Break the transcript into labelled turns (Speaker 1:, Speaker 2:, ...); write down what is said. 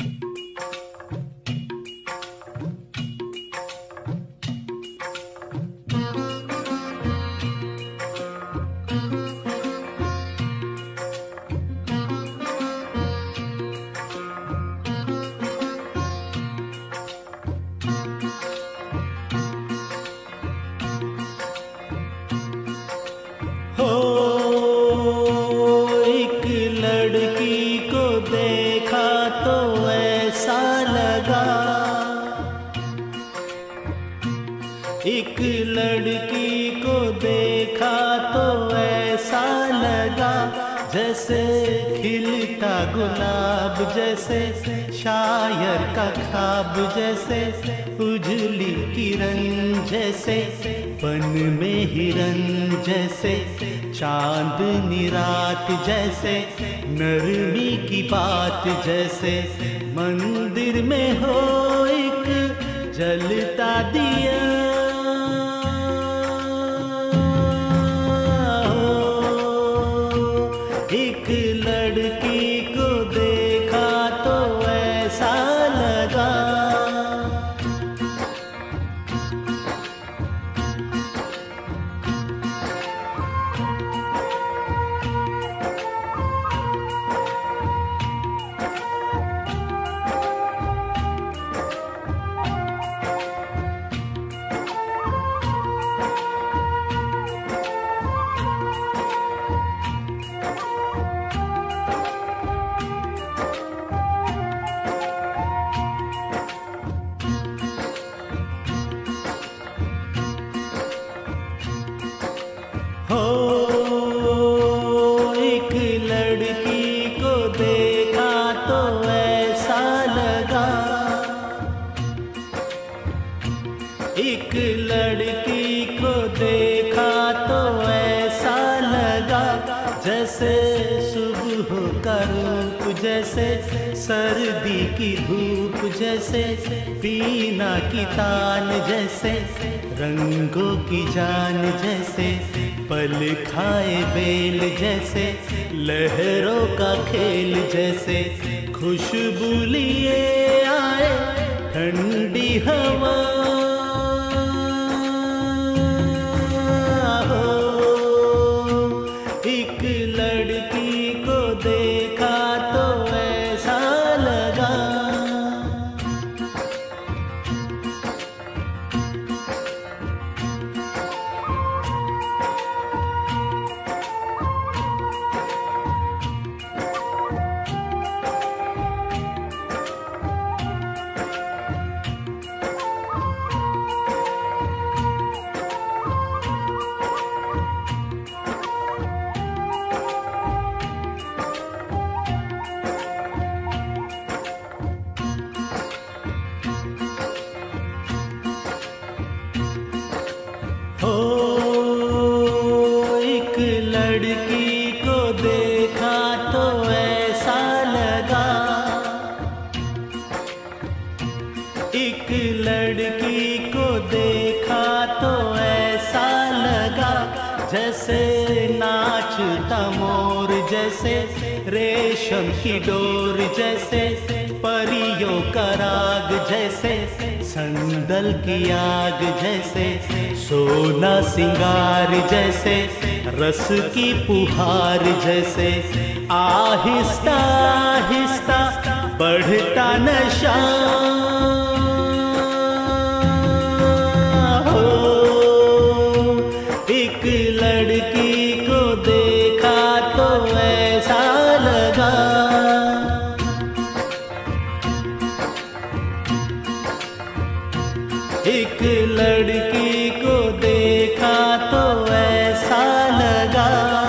Speaker 1: हो एक लड़की को देखा तो ऐसा लगा, एक लड़की को देखा तो ऐसा लगा, जैसे खिलता गुलाब, जैसे शायर का ख्वाब, जैसे उजली किरण, जैसे बन में हिरन, जैसे चांदनी रात, जैसे नरमी की बात, जैसे मंदिर में हो एक जलता दिया। एक लड़की को देखा तो ऐसा लगा। हो एक लड़की को देखा तो ऐसा लगा, एक लड़की को देखा तो ऐसा लगा, जैसे सुबह का रूप, जैसे सर्दी की धूप, जैसे बीना की तान, जैसे रंगों की जान, जैसे पल खाए बेल, जैसे लहरों का खेल, जैसे खुशबू लिए आए ठंडी हवा। एक लड़की को देखा तो ऐसा लगा। हो एक लड़की को देखा तो ऐसा लगा, एक लड़की को देखा तो ऐसा लगा, जैसे नाचता मोर, जैसे रेशम की डोर, जैसे परियों का राग, जैसे संदल की आग, जैसे सोना सिंगार, जैसे रस की पुहार, जैसे आहिस्ता आहिस्ता बढ़ता नशा। हो एक लड़की को देखा तो ऐसा लगा। एक लड़की को देखा तो ऐसा लगा।